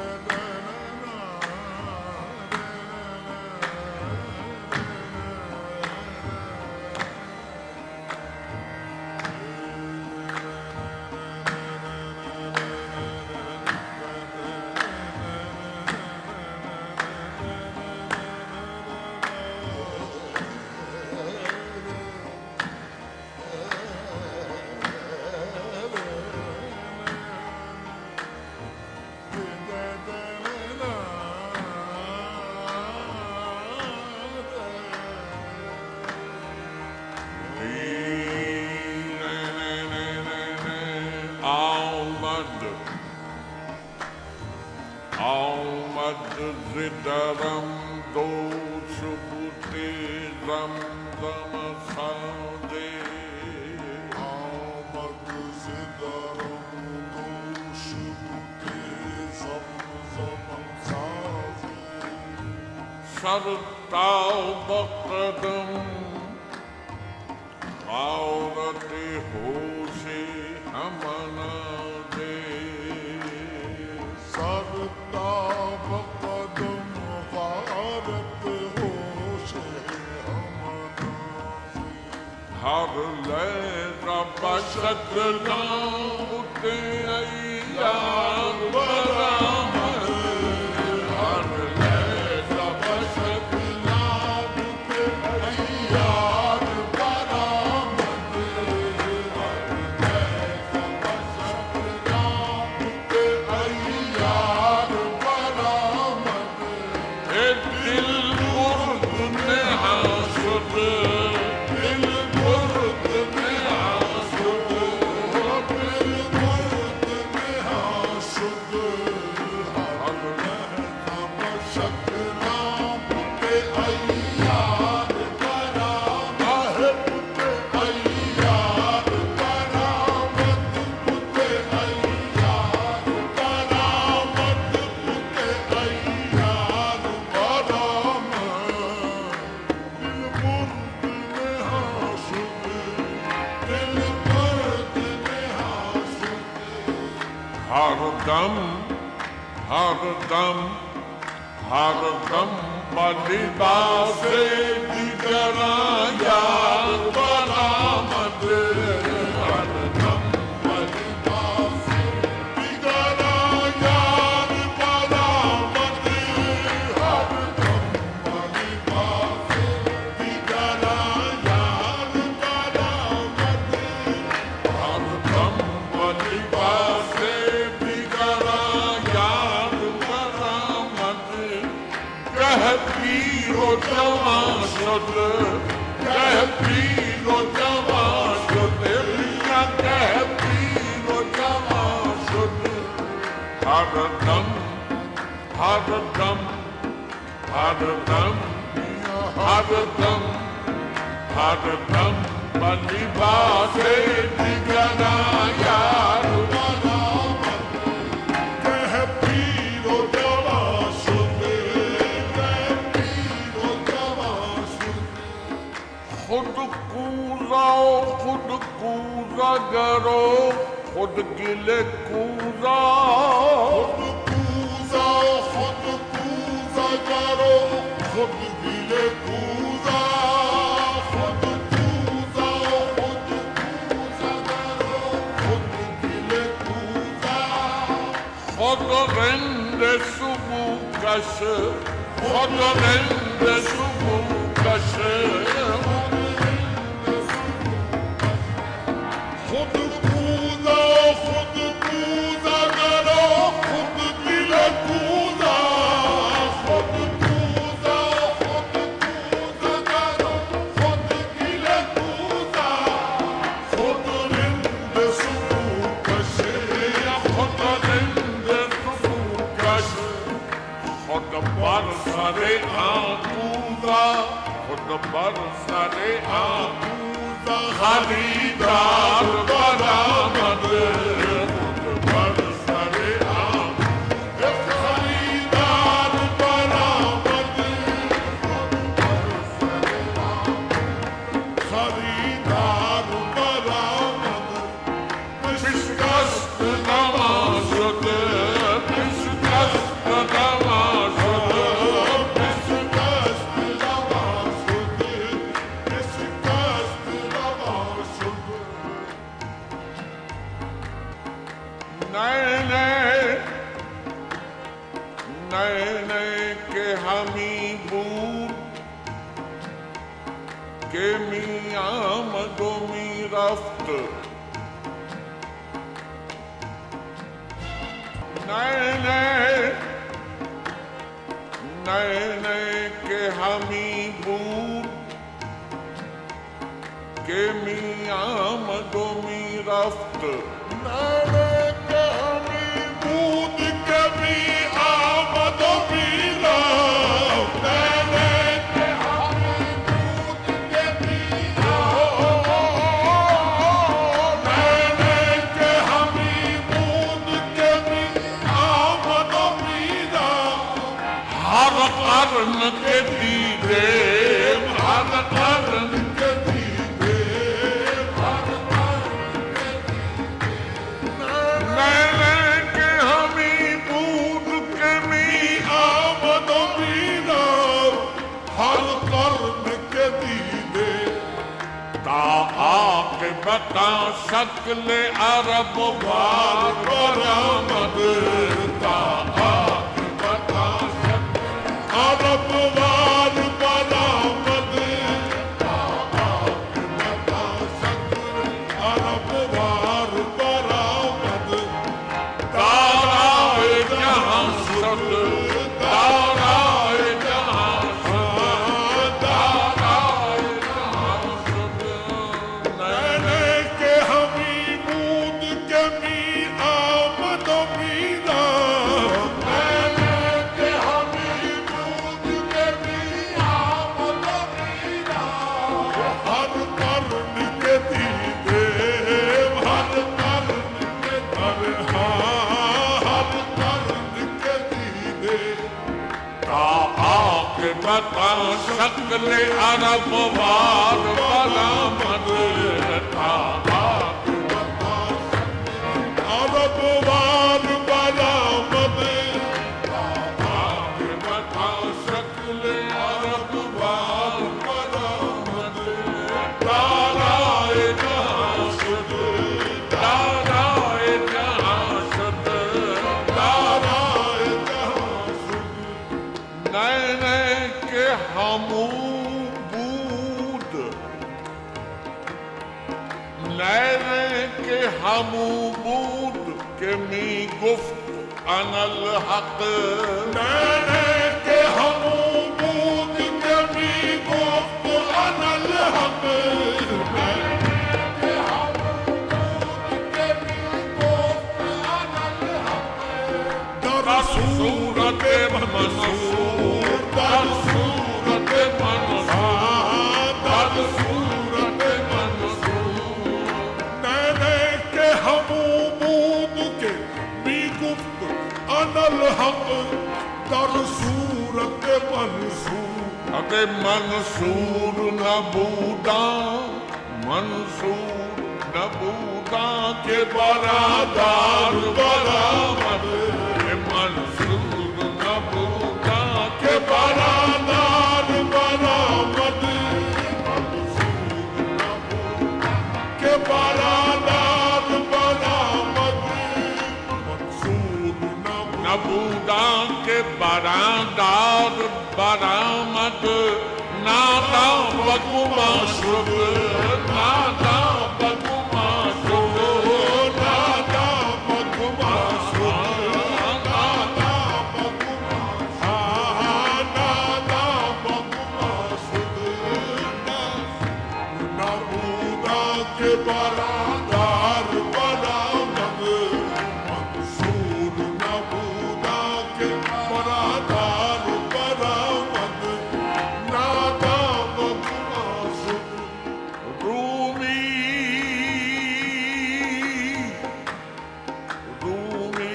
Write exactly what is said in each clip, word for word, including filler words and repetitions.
Almad zidaram dosh bute ram ram khade. Almad zidaram dosh bute zam zam khade. Sartao baqadam aurate hoshi hamana de. Sarta baqadam gharat hosh hamana. Har le rabashat naute ayyar baram. Har le rabashat naute ayyar baram. Har le rabashat naute ayyar baram. Dil murd ne aşık. Hardam, hardam, hardam, balibase digara yar baramad. Hardam, balibase digara yar baramad. Hardam, balibase digara yar baramad. Hardam, balibase Pir o jawaan shod, keh pir o jawaan shod, keh pir o jawaan shod. Har dam, har dam, har dam, har dam, har dam, balibase digara yar baramad. Keh pir o jawaan shod. खुद कूजाओ खुद कूजा करो खुद गिले कूजा खुद कूजाओ खुद कूजा करो खुद गिले कूजा खुद कूजाओ खुद कूजा करो खुद गिले कूजा खुद रंदे सुबु कश खुद रंदे सुबु कश खुद कूदा खुद कूदा करो खुद गिले कूदा खुद कूदा खुद कूदा करो खुद गिले कूदा खुद रिंद सुबु कश खुद रंदे सुबु कश खुद बरसरे आकूदा खुद बरसरे आकूदा खरीदार बरामद खुद बरसरे आकूदा खरीदार बरामद खरीदार बरामद पिशकश नमाज़ दे पिशकश नए नए के हमी بود که می آمد و می رفت نئے نئے نئے نئے که همی بود که می آمد و می رفت نئے نئے که همی بود که می آمد و می رفت نئے نئے که همی بود که می آمد نئے نئے که همی بود که می آمد و می رفت هر قرن که دیدم هر قرن که دیدم هر قرن که دیدم نئے نئے که همی بود که می آمد و می رفت هر قرن که دیدم تا عاقبت شکل عرب بار برآمد تا عاقبت عرب وار برآمد تا عاقبت شکل عرب وار برآمد دارای جهان شد دارای جهان شد دارای جهان شد نئے نئے که همی بود که می آمد و می رفت نئے نئے که همی بود که می آمد و می رفت هر قرن که دیدم هر قرن که دیدم هر قرن که دیدم تا عاقبت شکل عرب وار برآمد تا عرب وار برآمد عاقبت شکل عرب وار برآمد دارای جهان شد دارای جهان شد دارای جهان شد نئے نئے که همو بود نئے نئے که همو بود که می گفت انا الحق نئے نئے که همو بود که می گفت انا الحق نئے نئے که همو بود که می گفت انا الحق در صورت منصور در صورت منصور در صورت منصور نئے نئے که همو بود که می گفت انا الحق در صورت منصور اگر منصور نبودا منصور نبودا که برادر برآمد منصور نبودا که برادر برآمد منصور نبودا که برادر برآمد منصور نبودا نبودا که برادر برآمد نادان و گمان شد نادان و گمان شد نادان و گمان شد نادان و گمان شد نادان و گمان شد نبودا که برادر برآمد منصور نبودا که برادر برآمد نادان و گمان شد رومی رومی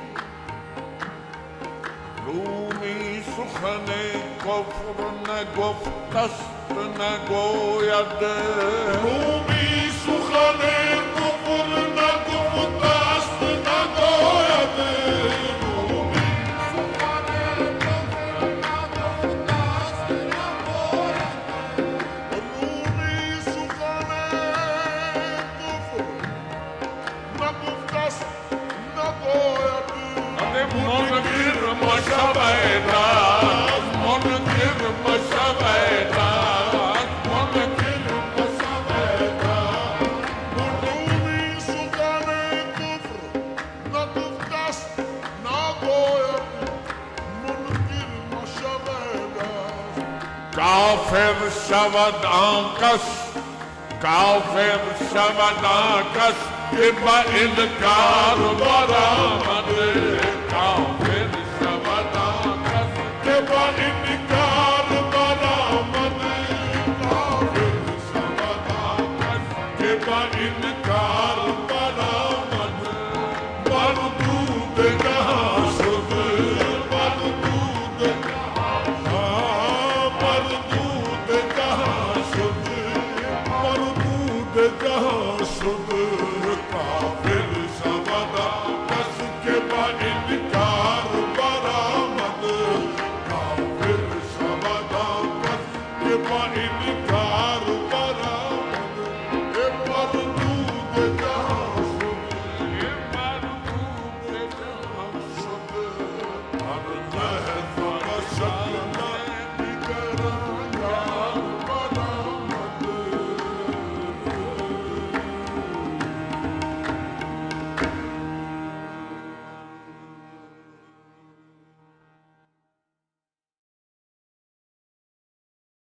رومی سخن کفر نگفت است نگوید رومی سخن کفر نگفت است نگوید رومی سخن کفر نگفت است نگوید رومی سخن کفر نگفت است نگوید منکر مشابه काफिर शवद आंकस काफिर शवद आंकस के बा इनकार बरामद काफिर शवद आंकस के बा इनकार बरामद काफिर शवद आंकस के बा इनकार बरामद मरदूद जहां शुद मरदूद मरदूद जहां शुद मरदूद जहां शुद काफिर शवद आंकस के बा इनकार बरामद काफिर शवद आंकस के बा इनकार बरामद ये मरदूद जहां शुद ये मरदूद जहां शुद हर